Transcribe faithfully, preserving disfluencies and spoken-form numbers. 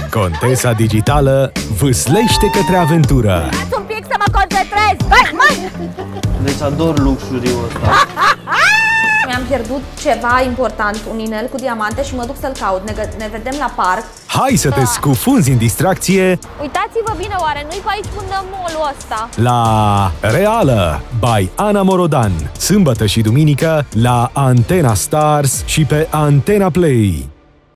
Contesa digitală vâslește către aventură. Dați un pic să mă concentrez! Hai, mai! Deci ador luxuriul ăsta. Mi-am pierdut ceva important, un inel cu diamante și mă duc să-l caut. Ne, ne vedem la parc. Hai să te scufunzi în distracție. Uitați-vă bine, oare nu-i pe aici unde molul ăsta? La Reală by Ana Morodan. Sâmbătă și duminică la Antena Stars și pe Antena Play.